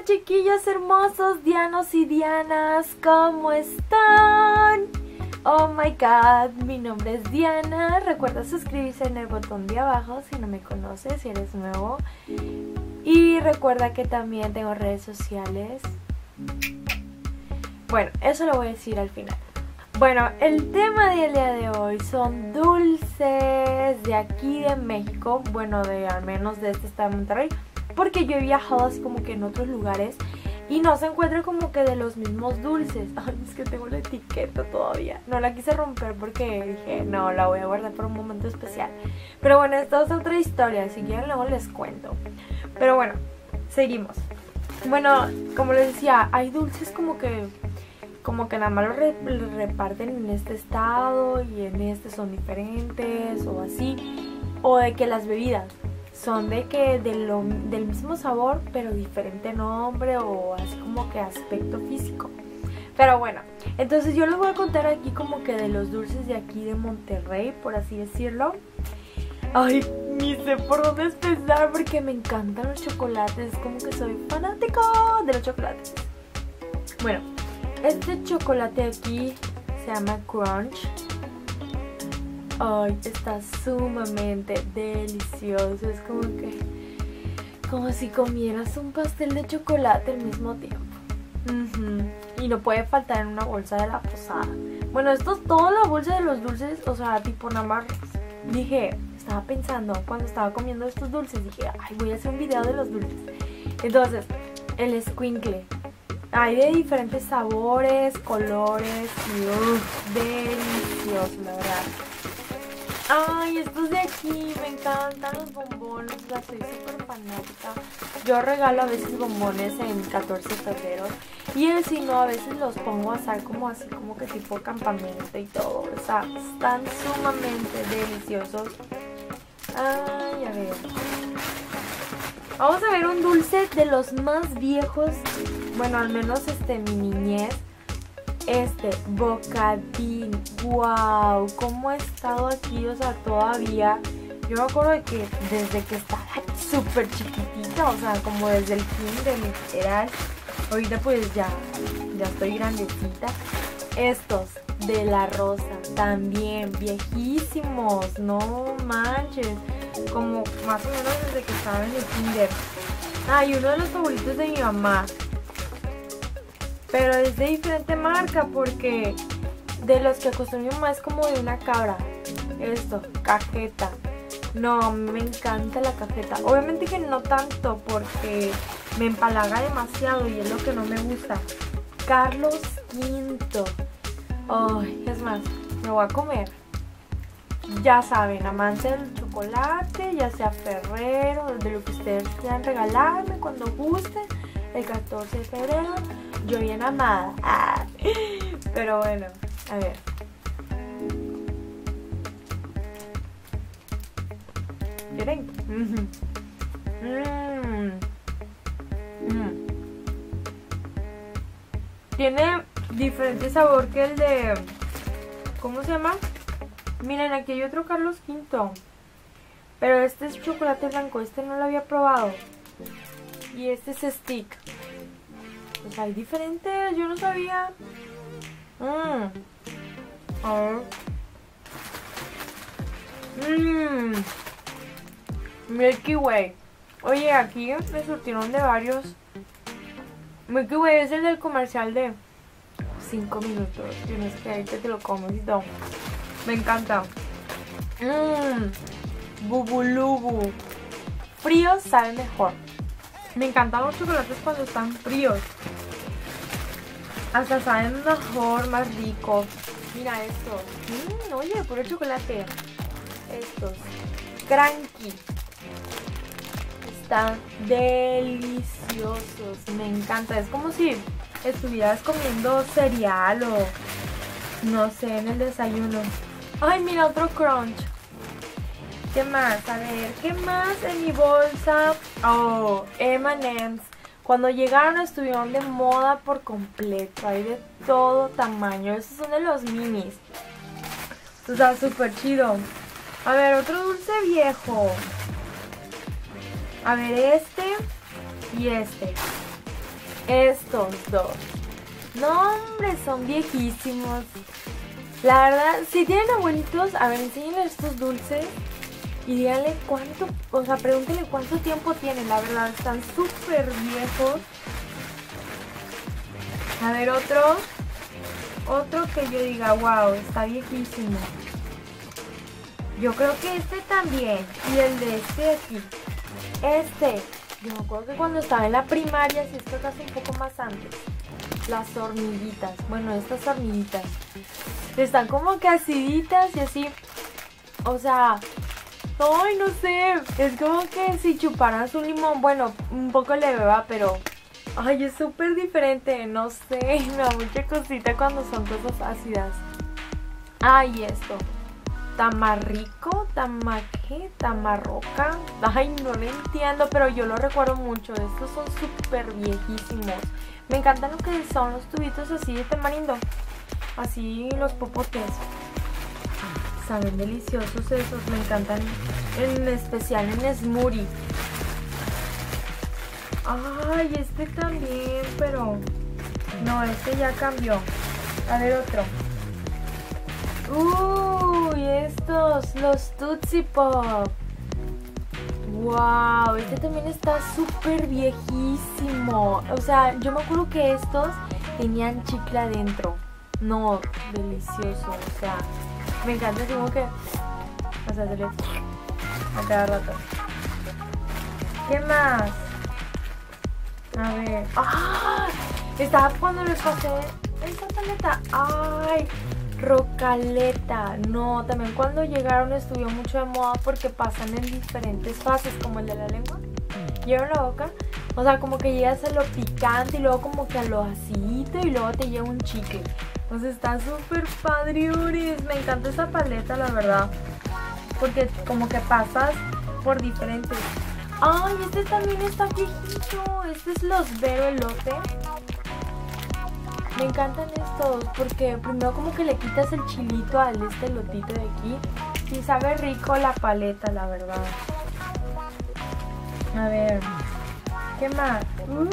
Hola chiquillos hermosos, dianos y dianas, ¿cómo están? Oh my god, mi nombre es Diana. Recuerda suscribirse en el botón de abajo si no me conoces, si eres nuevo. Y recuerda que también tengo redes sociales. Bueno, eso lo voy a decir al final. Bueno, el tema del día de hoy son dulces de aquí de México. Bueno, al menos de este estado de Monterrey, porque yo he viajado así como que en otros lugares y no se encuentra como que de los mismos dulces. Ay, es que tengo la etiqueta todavía. No la quise romper porque dije, no, la voy a guardar para un momento especial. Pero bueno, esta es otra historia, si quieren luego les cuento. Pero bueno, seguimos. Bueno, como les decía, hay dulces como que nada más los reparten en este estado y en este son diferentes o así. O de que las bebidas son de que del mismo sabor pero diferente nombre o así como que aspecto físico. Pero bueno, entonces yo les voy a contar aquí como que de los dulces de aquí de Monterrey, por así decirlo. Ay, ni sé por dónde empezar porque me encantan los chocolates, como que soy fanático de los chocolates. Bueno, este chocolate aquí se llama Crunch. Ay, está sumamente delicioso. Es como si comieras un pastel de chocolate al mismo tiempo. Y no puede faltar en una bolsa de la posada. Bueno, esto es toda la bolsa de los dulces. O sea, tipo nada más estaba pensando cuando estaba comiendo estos dulces, dije, ay, voy a hacer un video de los dulces. Entonces, el escuincle. Hay de diferentes sabores, colores y delicioso, la verdad. Ay, estos de aquí, me encantan los bombones, o sea, soy súper fanática. Yo regalo a veces bombones en 14 de febrero y si no, a veces los pongo a asar como así, como que tipo campamento y todo. O sea, están sumamente deliciosos. Ay, a ver. Vamos a ver un dulce de los más viejos, bueno, al menos mi niñez. Bocadín, wow, cómo ha estado aquí, o sea, todavía. Yo me acuerdo de que desde que estaba súper chiquitita, o sea, como desde el kinder literal. Ahorita pues ya estoy grandecita. Estos de la Rosa, también viejísimos, no manches, como más o menos desde que estaba en el kinder. Ay, uno de los favoritos de mi mamá. Pero es de diferente marca porque de los que acostumbró mi mamá es como de una cabra. Cajeta. No, me encanta la cajeta. Obviamente que no tanto porque me empalaga demasiado y es lo que no me gusta. Carlos V. Ay, es más, me voy a comer. Ya saben, amante del chocolate, ya sea Ferrero, de lo que ustedes quieran regalarme cuando gusten. El 14 de febrero, yo bien amada. Pero bueno, a ver. ¿Quieren? Tiene diferente sabor que el de... ¿Cómo se llama? Miren, aquí hay otro Carlos V. Pero este es chocolate blanco, este no lo había probado. Y este es stick. Pues hay diferentes, yo no sabía. A ver. Milky Way. Oye, aquí me surtieron de varios. Milky Way es el del comercial de 5 minutos. Tienes que ahí te lo comes y todo. Me encanta. Bubulubu. Fríos saben mejor. Me encantan los chocolates cuando están fríos. Hasta saben mejor, más rico. Mira estos. Oye, puro chocolate. Estos. Cranky. Están deliciosos. Me encanta. Es como si estuvieras comiendo cereal o no sé, en el desayuno. Ay, mira, otro Crunch. ¿Qué más? A ver, ¿qué más en mi bolsa? Oh, M&M's. Cuando llegaron estuvieron de moda por completo. Hay de todo tamaño. Estos son de los minis. O sea, súper chido. A ver, otro dulce viejo. A ver, este y este. estos dos. No, hombre, son viejísimos. La verdad, si tienen abuelitos, a ver, enséñenle estos dulces y díganle cuánto, o sea, pregúntenle cuánto tiempo tienen. La verdad, están súper viejos. A ver, otro que yo diga, wow, está viejísimo. Yo creo que este también. Y el de este de aquí. Yo me acuerdo que cuando estaba en la primaria, si esto casi un poco más antes. Las hormiguitas. Bueno, estas hormiguitas. Están como que aciditas y así. O sea, ay, no sé. Es como que si chuparas un limón, bueno, un poco leve, va, pero... Ay, es súper diferente, no sé, me da mucha cosita cuando son cosas ácidas. Ay, esto. Tamarrico, ¿qué? Tamarroca. Ay, no lo entiendo, pero yo lo recuerdo mucho. Estos son súper viejísimos. Me encantan lo que son los tubitos así de tamarindo. Así los popotes. Saben deliciosos esos, me encantan. En especial en smoothie. Ay, este también, pero... No, este ya cambió. A ver, otro. Uy, estos, los Tootsie Pop. Wow, este también está súper viejísimo. O sea, yo me acuerdo que estos tenían chicle adentro. No, delicioso, o sea, me encanta así como que... O sea, se le... A cada rato. ¿Qué más? A ver. ¡Ah! Estaba cuando les pasé esta paleta. ¡Ay! Rocaleta. No, también cuando llegaron estuvo mucho de moda porque pasan en diferentes fases, como el de la lengua. Lleva la boca. O sea, como que llegas a lo picante y luego como que a lo acidito y luego te lleva un chicle. Entonces está súper padriuris. Me encanta esa paleta, la verdad. Porque como que pasas por diferentes. Ay, este también está viejito. Este es los Vero elote. Me encantan estos porque primero como que le quitas el chilito al elotito de aquí. Sí sabe rico la paleta, la verdad. A ver, ¿qué más?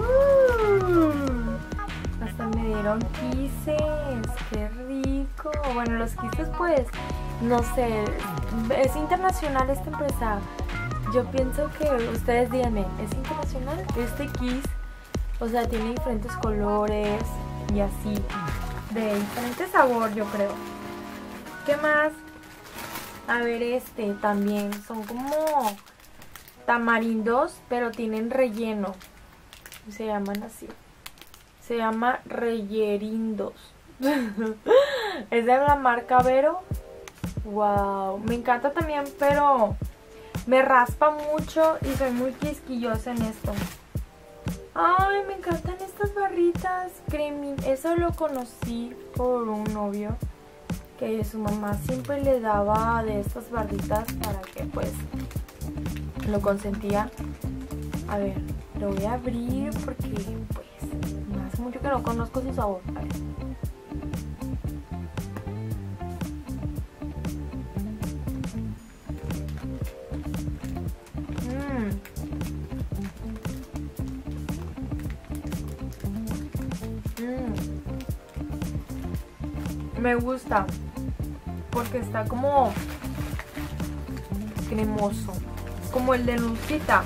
Hasta me dieron quises. Qué rico. Bueno, los quises pues, no sé, es internacional esta empresa. Yo pienso que ustedes díganme, ¿es internacional? Este kiss, o sea, tiene diferentes colores y así, de diferente sabor, yo creo. ¿Qué más? A ver, este también, son como tamarindos, pero tienen relleno. Se llaman así. Se llama Reyerindos. Es de la marca Vero. Wow, me encanta también, pero... me raspa mucho y soy muy quisquillosa en esto. Ay, me encantan estas barritas creamy. Eso lo conocí por un novio que su mamá siempre le daba de estas barritas para que pues lo consentía. A ver, lo voy a abrir porque pues me hace mucho que no conozco su sabor. A ver. Me gusta porque está como cremoso, como el de Nusquita.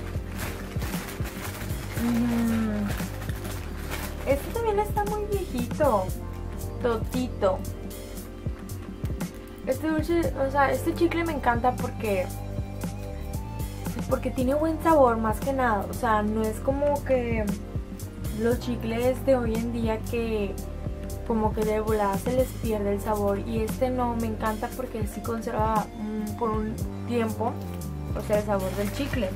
Este también está muy viejito, totito. Este dulce, o sea, este chicle me encanta porque tiene buen sabor más que nada. O sea, no es como que los chicles de hoy en día que como que de volada se les pierde el sabor, y este no, me encanta porque sí conserva por un tiempo, o sea, el sabor del chicle.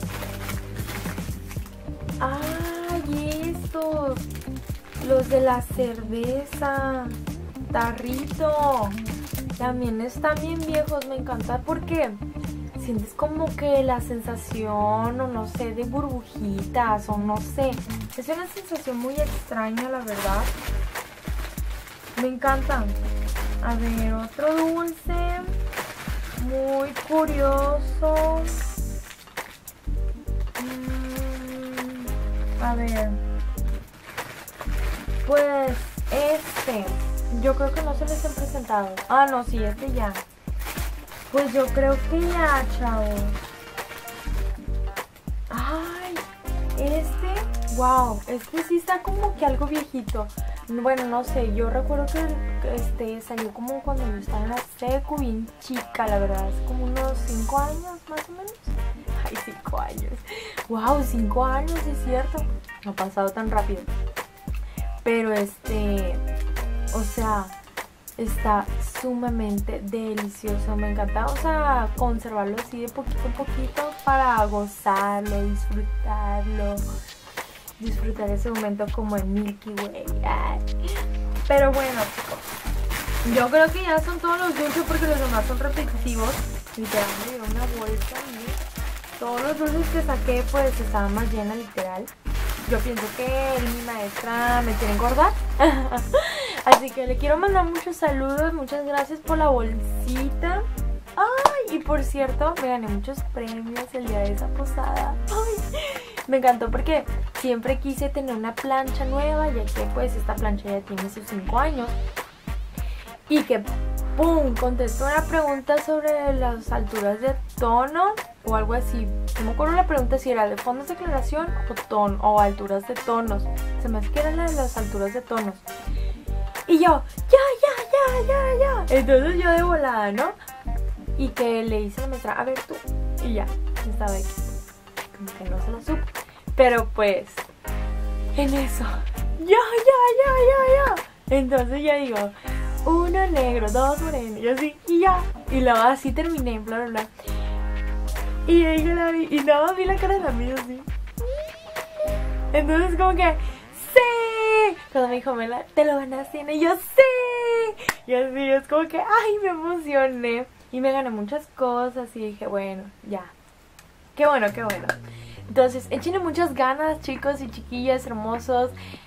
¡Ay, estos! Los de la cerveza, tarrito, también están bien viejos. Me encanta porque sientes como que la sensación, o no sé, de burbujitas, o no sé, es una sensación muy extraña, la verdad. Me encantan. A ver, otro dulce muy curioso. A ver, Pues yo creo que no se les han presentado. Ah, no, sí, ya. Pues yo creo que ya, chavos. Ay, wow, sí está como que algo viejito. Bueno, no sé, yo recuerdo que salió como cuando yo estaba en la secu, bien chica, la verdad, hace como unos 5 años más o menos. Ay, 5 años. Wow, 5 años, es cierto. No ha pasado tan rápido. Pero o sea, está sumamente delicioso. Me encanta, o sea, conservarlo así de poquito en poquito para gozarlo, disfrutar ese momento como en Milky Way. Ay. Pero bueno, chicos, yo creo que ya son todos los dulces porque los demás son repetitivos. Literal, me dio una bolsa y todos los dulces que saqué pues estaban más llenas, literal. Yo pienso que mi maestra me quiere engordar. Así que le quiero mandar muchos saludos. Muchas gracias por la bolsita. Ay, y por cierto, me gané muchos premios el día de esa posada. Ay, me encantó porque siempre quise tener una plancha nueva, ya que pues esta plancha ya tiene sus 5 años. Y que ¡pum! Contestó una pregunta sobre las alturas de tono o algo así. No me acuerdo la pregunta si era de fondos de aclaración o alturas de tonos. Se me hace que era la de las alturas de tonos. Y yo, ya. Entonces yo de volada, ¿no? Y que le hice a la maestra, a ver tú. Y ya, estaba aquí. Como que no se la supo. Pero pues, en eso, ya. Entonces ya digo, 1 negro, 2 moreno, y así, y ya. Y luego así terminé, bla. Y nada más vi la cara de la mía así. Entonces como que, ¡sí! Cuando me dijo, Mela, te lo ganaste, y yo, ¡sí! Y así, es como que, ¡ay! Me emocioné. Y me gané muchas cosas y dije, bueno, ya. Qué bueno. Entonces, échenle muchas ganas, chicos y chiquillas hermosos.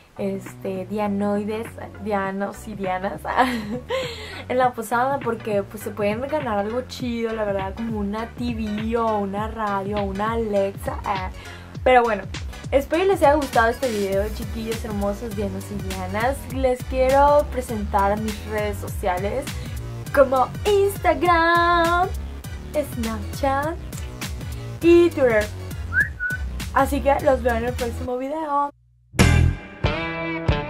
Dianoides, dianos y dianas en la posada, porque pues se pueden ganar algo chido, la verdad, como una TV o una radio o una Alexa. Pero bueno, espero que les haya gustado este video, chiquillos hermosos, dianos y dianas. Les quiero presentar mis redes sociales como Instagram, Snapchat y Twitter. Así que los veo en el próximo video.